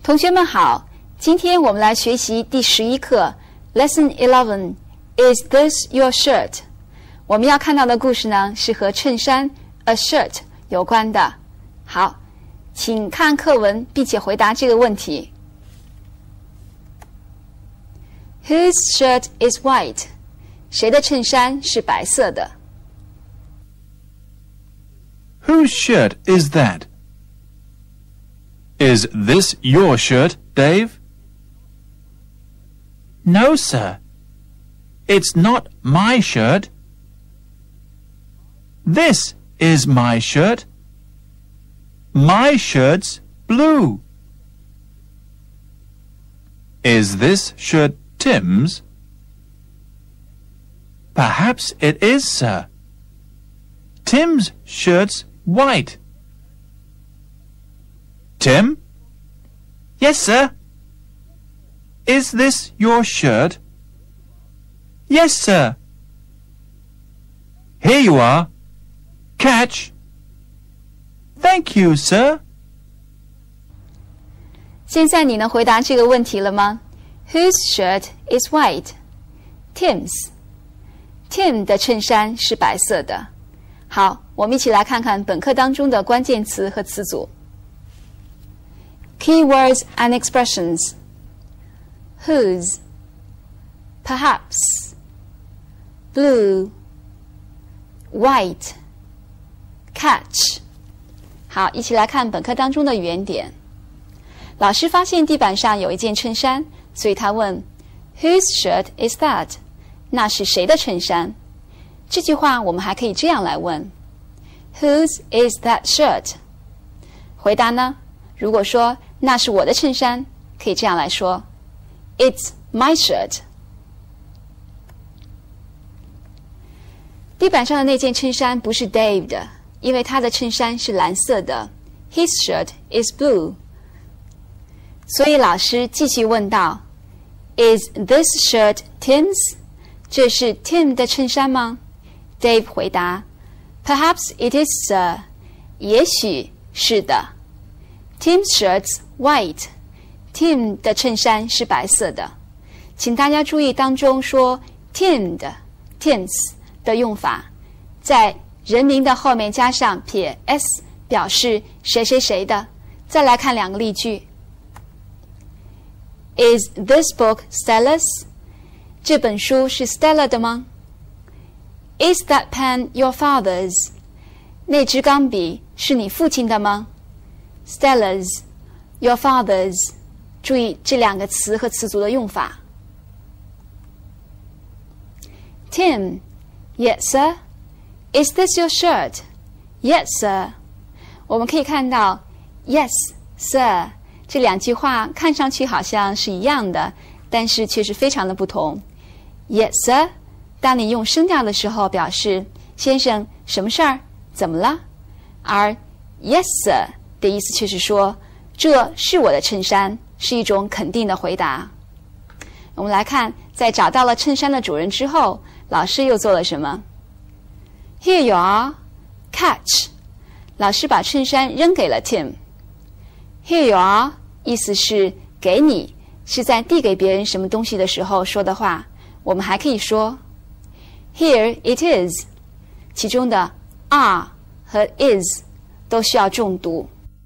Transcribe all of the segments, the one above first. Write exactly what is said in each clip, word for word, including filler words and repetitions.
同学们好，今天我们来学习第十一课 Lesson eleven Is this your shirt? 我们要看到的故事呢是和衬衫 a shirt 有关的。好，请看课文并且回答这个问题。Whose shirt is white? 谁的衬衫是白色的？ Whose shirt is that? Is this your shirt, Dave? No, sir. It's not my shirt. This is my shirt. My shirt's blue. Is this shirt Tim's? Perhaps it is, sir. Tim's shirt's white. Tim? Yes, sir. Is this your shirt? Yes, sir. Here you are. Catch. Thank you, sir. 现在你能回答这个问题了吗？ Whose shirt is white? Tim's. Tim 的衬衫是白色的。好，我们一起来看看本课当中的关键词和词组。Keywords and expressions. Whose, perhaps, blue, white, catch. 好，一起来看本课当中的语言点。老师发现地板上有一件衬衫，所以他问 Whose shirt is that? 那是谁的衬衫？这句话我们还可以这样来问 Whose is that shirt? 回答呢？如果说那是我的衬衫，可以这样来说 It's my shirt. 地板上的那件衬衫不是 Dave 的，因为他的衬衫是蓝色的 His shirt is blue. 所以老师继续问道 Is this shirt Tim's? 这是 Tim 的衬衫吗？ Dave 回答 Perhaps it is, sir. 也许是的。Tim's shirt's white. Tim 的衬衫是白色的。请大家注意当中说 Tim 的 Tim's 的用法，在人名的后面加上撇 s 表示谁谁谁的。再来看两个例句。Is this book Stella's? 这本书是 Stella 的吗？ Is that pen your father's? 那支钢笔是你父亲的吗？ Stella's, your father's. 注意这两个词和词组的用法。Tim, yes, sir. Is this your shirt? Yes, sir. 我们可以看到 Yes, sir 这两句话看上去好像是一样的，但是却是非常的不同。Yes, sir 当你用声调的时候表示先生什么事儿怎么了，而 Yes, sir 的意思却是说这是我的衬衫，是一种肯定的回答。我们来看，在找到了衬衫的主人之后，老师又做了什么？ Here you are. Catch. 老师把衬衫扔给了 Tim. Here you are 意思是给你，是在递给别人什么东西的时候说的话。我们还可以说 Here it is. 其中的 are 和 is 都需要重读。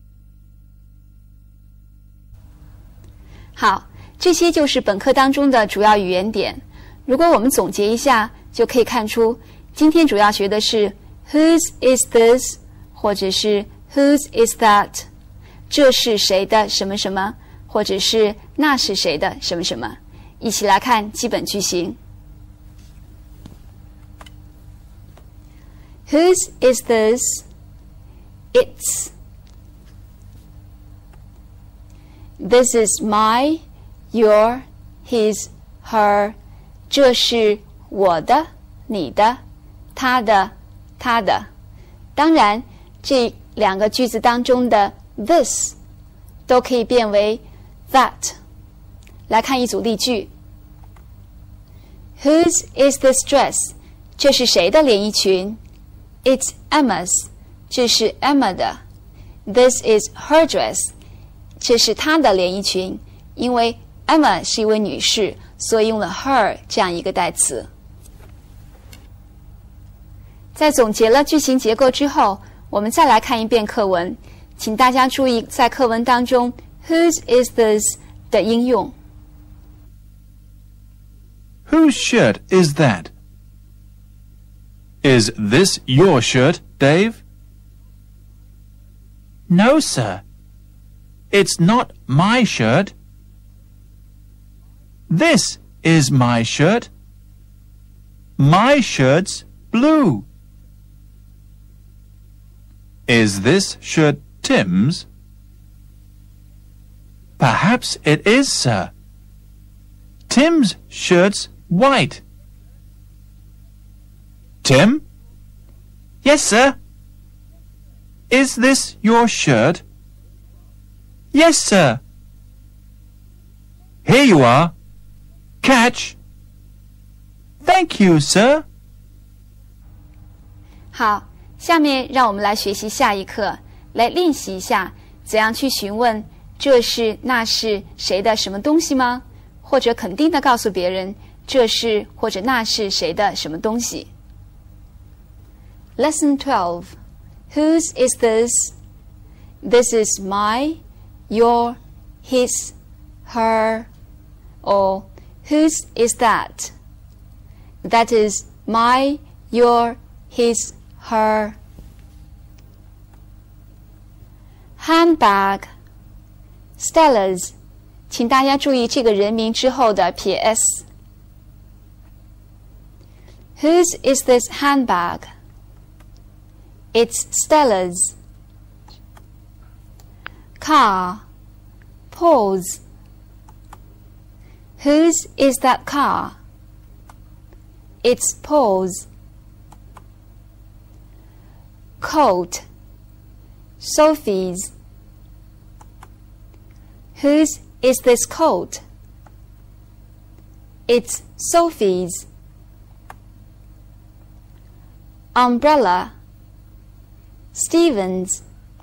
好，这些就是本课当中的主要语言点。如果我们总结一下，就可以看出今天主要学的是 Whose is this? 或者是 Whose is that? 这是谁的什么什么，或者是那是谁的什么什么。一起来看基本句型。Whose is this? It's. This is my, your, his, her. 这是我的，你的，他的，他的。当然，这两个句子当中的 this 都可以变为 that。来看一组例句。Whose is this dress? 这是谁的连衣裙？ It's Emma's. 这是 Emma 的。This is her dress. 这是她的连衣裙，因为 Emma 是一位女士，所以用了 her 这样一个代词。在总结了句型结构之后，我们再来看一遍课文，请大家注意在课文当中 whose is this 的应用。 Whose shirt is that? Is this your shirt, Dave? No, sir. It's not my shirt. This is my shirt. My shirt's blue. Is this shirt Tim's? Perhaps it is, sir. Tim's shirt's white. Tim? Yes, sir. Is this your shirt? Yes, sir. Here you are. Catch. Thank you, sir. 好，下面让我们来学习下一课，来练习一下怎样去询问这是那是谁的什么东西吗？或者肯定的告诉别人这是或者那是谁的什么东西。Lesson twelve. Whose is this? This is my, your, his, her. Or whose is that? That is my, your, his, her. Handbag. Stella's. 请大家注意这个人名之后的撇 s. Whose is this handbag? It's Stella's. Car. Pause. Whose is that car? It's Paul's. Coat. Sophie's. Whose is this coat? It's Sophie's. Umbrella. Stephen's.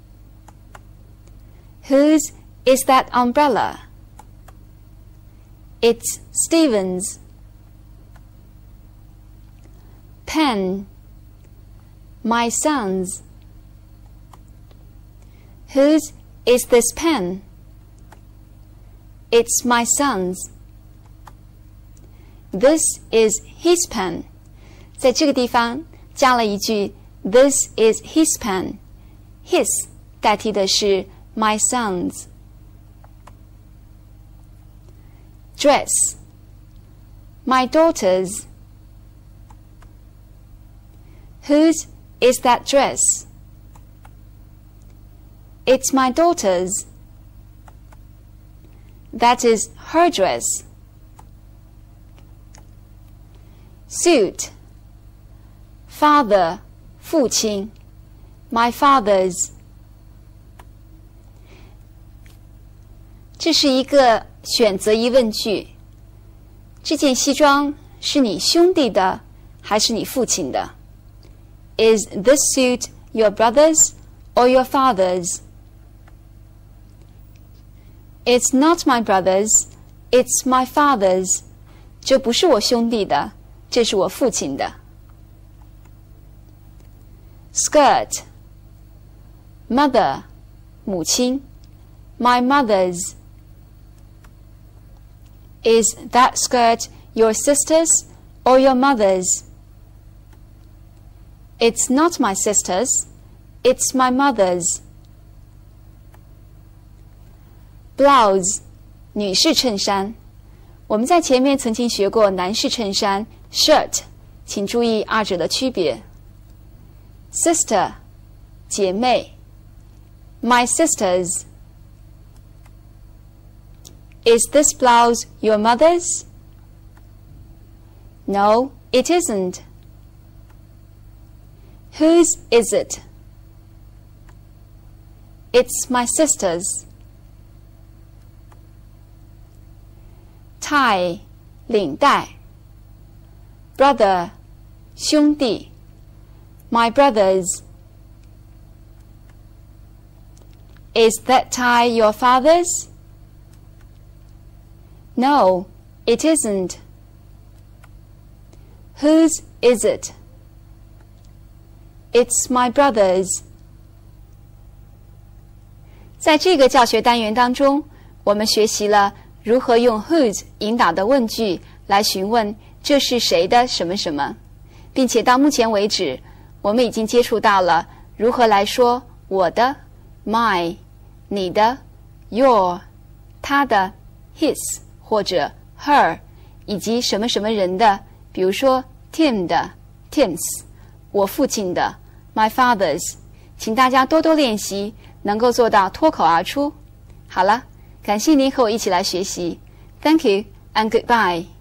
Whose is that umbrella? It's Stephen's. Pen. My son's. Whose is this pen? It's my son's. This is his pen. 在这个地方加了一句 This is his pen. His 代替的是 my son's. Dress. My daughter's. Whose is that dress? It's my daughter's. That is her dress. Suit. Father, 父亲 my father's. 这是一个选择疑问句。这件西装是你兄弟的还是你父亲的？ Is this suit your brother's or your father's? It's not my brother's, it's my father's. 这不是我兄弟的，这是我父亲的。Skirt. Mother, 母亲 my mother's. Is that skirt your sister's or your mother's? It's not my sister's, it's my mother's. Blouse, 女士衬衫。我们在前面曾经学过男士衬衫 shirt， 请注意二者的区别。Sister, 姐妹 my sister's. Is this blouse your mother's? No, it isn't. Whose is it? It's my sister's. Tie, 领带 Brother, 兄弟 my brother's. Is that tie your father's? No, it isn't. Whose is it? It's my brother's. 在这个教学单元当中，我们学习了如何用 whose 引导的问句来询问这是谁的什么什么，并且到目前为止，我们已经接触到了如何来说我的 my、你的 your、他的 his 或者 her， 以及什么什么人的，比如说 Tim 的 Tim's， 我父亲的 my father's。请大家多多练习，能够做到脱口而出。好了，感谢您和我一起来学习。Thank you and goodbye.